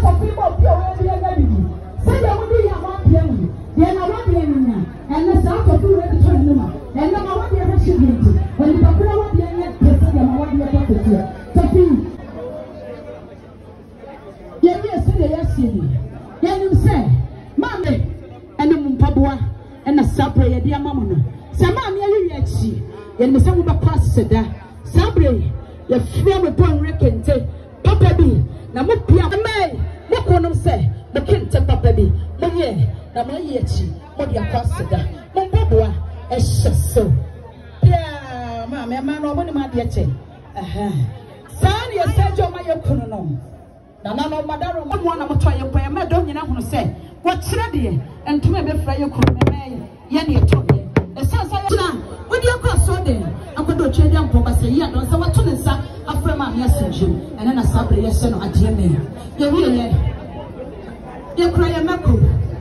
of people be already ready. Say that we be one piano. Then I want the enemy. And the south of you ready to remember. And now I want the other shit. When the people want the enemy, they say I want the other here. Sophie. Yes, yes, yes. You say, Mammy, and the Mumpabua, and the Sabre, dear Mamma. Samami, you and the Samba Passada. Sabre, your friend upon Rekente, Papa B. Now, Mupia, May, what one say, the Kenta Papa B. Moye, Namayechi, Modia Passada, Mumpabua, a so. Yeah, Mamma, man, or one of my dear. Son, you said your Mayo Kuno. Nana, Madame, one of my trial by a madam, you know, say, what's ready? And to me, Fry, you could be Yanni told me. The sense I am with your cross so then. I'm going to change them for say, yeah, don't say what to the son after my message, and then I saw the son at Jimmy. You really, you cry a macro.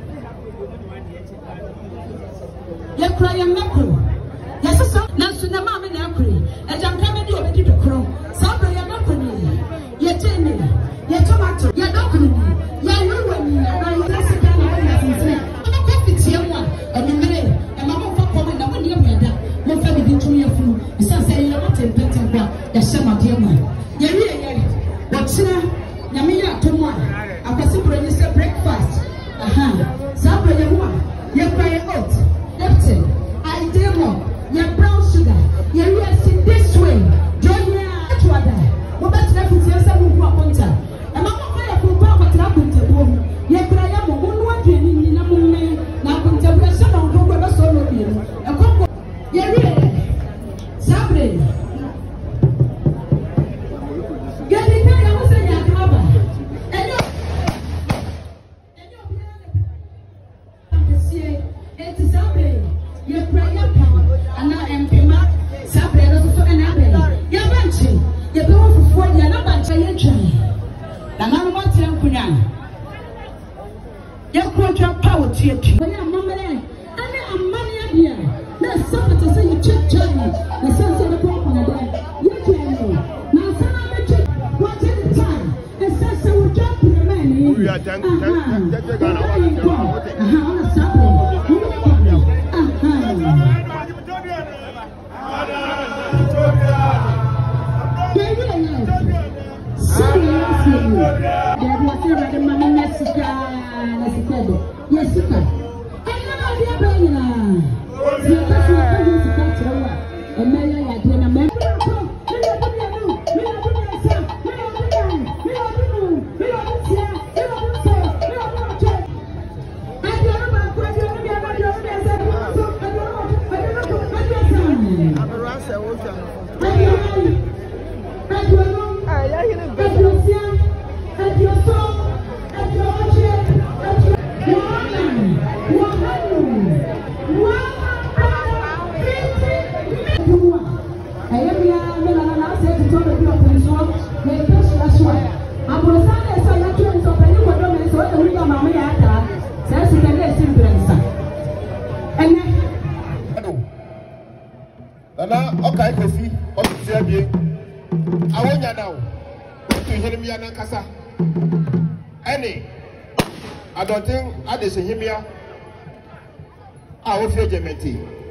You cry a macro. Yes, sir. Now, soon the mamma in April, and I'm coming to be the crow. Sabra, you're not for me. You're Jamie, you're tomato, you're not for me. You're you and me, and I'm just a kind of message. I'm a coffee to your one, and the minute, and I'm not coming down when you're done. No family into your food. It's not saying you're not in better ground. That's some dear one. You're really, what's now? Yamia to one. I was simply say breakfast. Sabra, you want. You're crying out. Lefty, I demo. You're brown sugar. You're reacting this way. Join me to other. What about that? It's a move up on time. And I'm not going to put power to happen to home. You're crying out. One one in the moment. Now, I'm going to some of the solo here. You're really. Sabre. Get the guy who said you're clever. And you're it's Sabre. You're crying out. And now I'm Sabre. And I'm you're bunching. You're going for 4 years. I'm bunching. You're trying. And I'm not telling you. You're going to power to your team. When you're money, I'm money here. Let's to say you check Johnny. The sense of the problem there. You can know. Now, son of a chick, watch the time. The sense will jump in the man. We are thanking I don't think I just hear me. I will feel Gementi.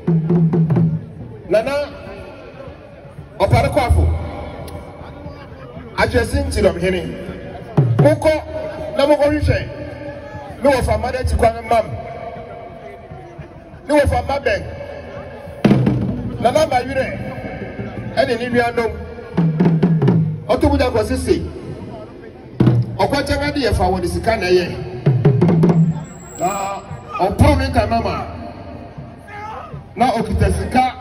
Nana Oparaquafo addressing to them here. Moko, Namoko, no of a mother to call mum. No of a mother. Nana by Yure and in Indiana. Otubuda was a say. Okwachanga if I want to kind of on problem mama. Now okitesika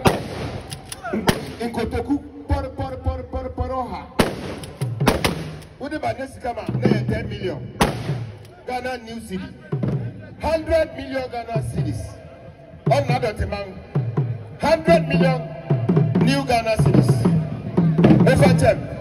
in Kotoku poroha. What about this kama? 10 million Ghana new city, 100 million Ghana cities. Another demand 100 million new Ghana cities. Over time.